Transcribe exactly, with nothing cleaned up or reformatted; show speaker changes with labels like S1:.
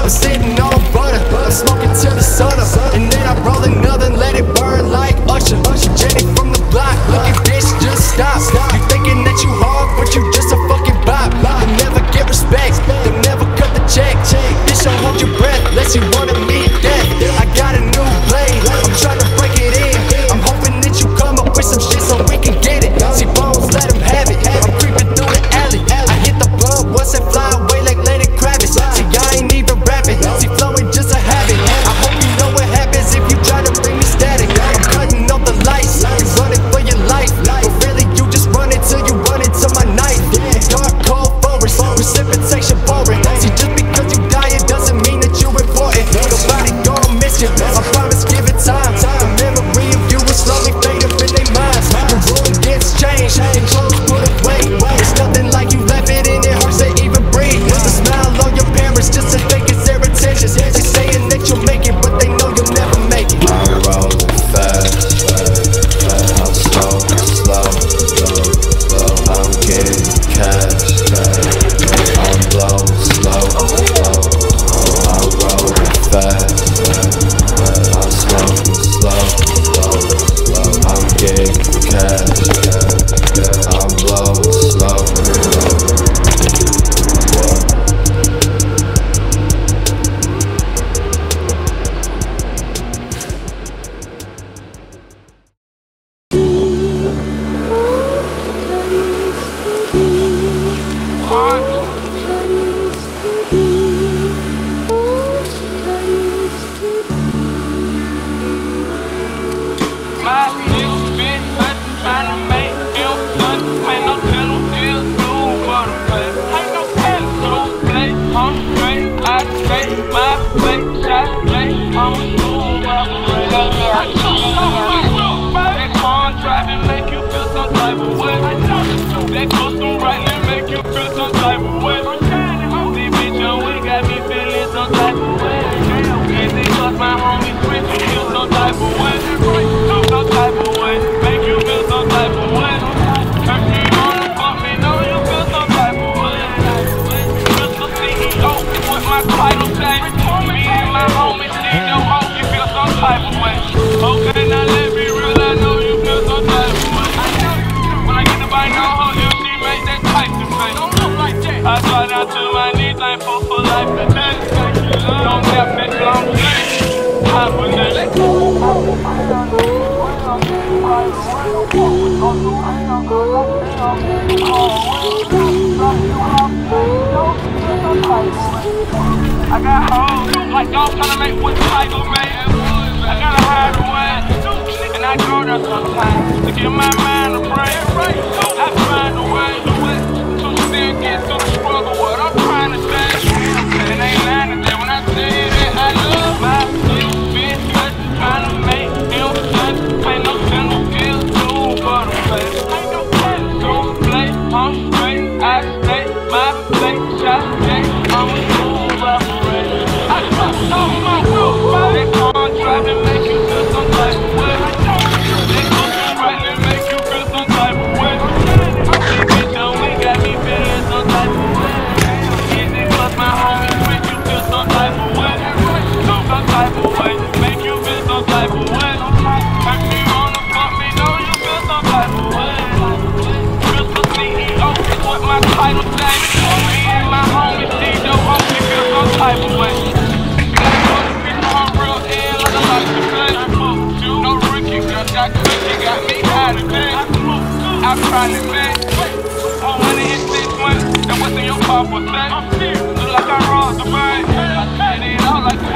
S1: I'm sitting on butter, I'm smoking till the sun up, and then I roll another and let it burn like Usher. Jenny from the block, look at this, just stop. You thinking that you hard, but you just a fucking bop. You'll never get respect, they'll never cut the check. Bitch, don't hold your breath, unless you wanna meet death. I got a new blade, I'm trying to break it in. I'm hoping that you come up with some shit so we can get it. See bones, let him have it. I'm creeping through the alley, I hit the blunt once and fly away like Lenny Kravitz. See, I ain't even rapping, see flowing just a habit. I hope you know what happens if you try to bring me static. I'm cutting off the lights, you running for your life, but really you just run it till you run into my knife. Dark, cold forest, precipitation boring. See, just because you die it doesn't mean that you're important. Nobody gon' miss you, I promise, give it time. The memory of you will slowly fade up in their minds. The room gets changed, the clothes put away. It's nothing like you left it in, it hurts to even breathe. The smile on your parents just to think it's their intentions. They saying that you'll make it, but they know you'll never make it.
S2: I'm rolling fast, fast, fast. I'm slow, slow, slow, slow. I'm getting cash, cash. I'm blow, slow, slow. I'm rolling fast, fast, fast. I'm smoking slow, slow, slow. I'm getting cash, cash. I'm blow, slow, slow.
S3: That custom right make you feel some type of way. See, bitch, your way got me feeling some type of way. Easy, cause my homies switch, you feel some type of way. Some type of way, make you feel some type of way. If you wanna fuck me, know you feel some type of way. Mister C E O, what my title say? Me and my homies, see your hoe, you feel some type of way. Okay, now let me real, I know you feel some type of way. When I get to buy no hoe, you see make that type of face. I try down to my knees, I'm full for life and death. Don't have that long face. I believe. I got hoes like y'all tryna make what title, man. I gotta hide away, and I go there sometimes to get my mind to break. I find a way to still get through the struggle. What I'm trying to say, and ain't lying to them when I say that I love my little bitch, trying to make him touch. Ain't no single kill, too, but a place. Ain't no place, play, I'm straight, I stay, my place, shot, I'm a smooth operator. I trust all my rules, they can't try to make you feel some type of way. They go right and make you feel some type of way. See, bitch, you only got me feeling some type of way. Easy, plus my homies make you feel some type of way. Some type of way, make you feel some type of way. If you wanna fuck me, know you feel some type of way. Mister C E O is what my title say. Me and my homies see your hoe, you feel some type of way. No Ricky, girl, got cookie, got me high today. I'm trying to make one money and six money. That what's in your car for sex. Look like I robbed the bank. I said it all like